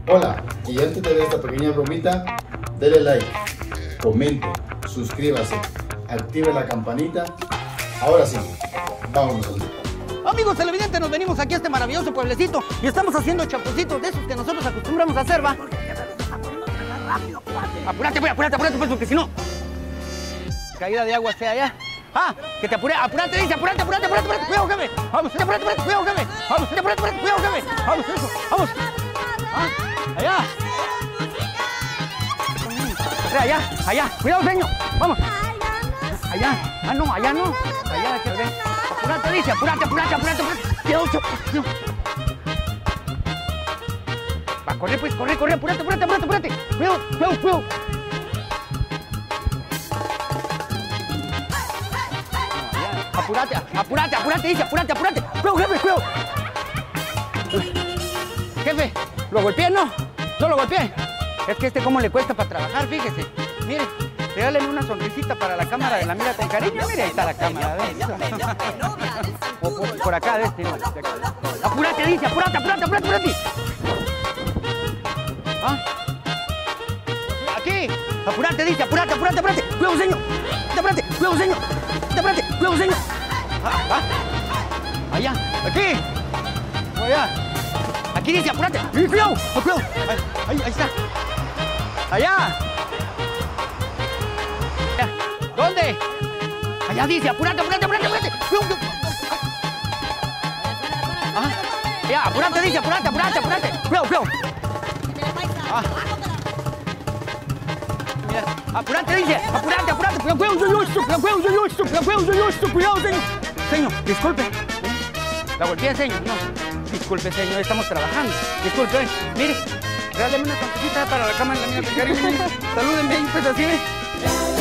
Hola, y antes de ver esta pequeña bromita, dele like, comente, suscríbase, active la campanita. Ahora sí, vámonos. Amigos televidentes, nos venimos aquí a este maravilloso pueblecito y estamos haciendo chapucitos de esos que nosotros acostumbramos a hacer, ¿va? Apúrate, pues, apúrate, pues, porque si no... Caída de agua sea allá. ¡Ah! ¡Que te apure! ¡Apúrate, dice! ¡Apúrate! ¡Cuidado, jefe! ¡Vamos! ¡Apúrate! ¡Cuidado, jefe! ¡Vamos! ¡Cuidado, jefe! ¡Vamos! ¡Eso! ¡Vamos! ¡Ah! ¡Allá! ¡Allá! ¡Cuidado, señor! ¡Vamos! ¡Allá! ¡Ah, no! ¡Allá no! ¡Allá, que ven! ¡Apúrate, dice! ¡Apúrate! ¡Cuidado, no! Va, corre, pues, corre! ¡Apúrate! ¡Cuidado! Apúrate, dice, apúrate. Cuidado, jefe, cuidado. Jefe, ¿lo golpeé, no? No lo golpeé. Es que cómo le cuesta para trabajar, fíjese. Mire, regáleme una sonrisita para la cámara de la mira con cariño. Mire, ahí está la cámara, ¿ves? Por acá, ¿ves? No, apúrate, dice, apúrate. ¿Ah? Aquí. Apúrate, dice, apúrate. Cuidado, señor. Cuidado, señor. Allá, aquí. Allá. Aquí dice, apúrate. Cuidado. Ahí está. Allá. ¿Dónde? Allá dice, apúrate. Ah, ya, apúrate, dice, apúrate. Cuidado. Ah. Mira, apúrate, dice, apúrate. Cuidado, señor. Señor, disculpe. ¿La golpeé, señor? No. Disculpe, señor, estamos trabajando. Disculpe, mire, regáleme una sonrisita para la cámara de la mía. Salúdenme, pues así, ¿eh?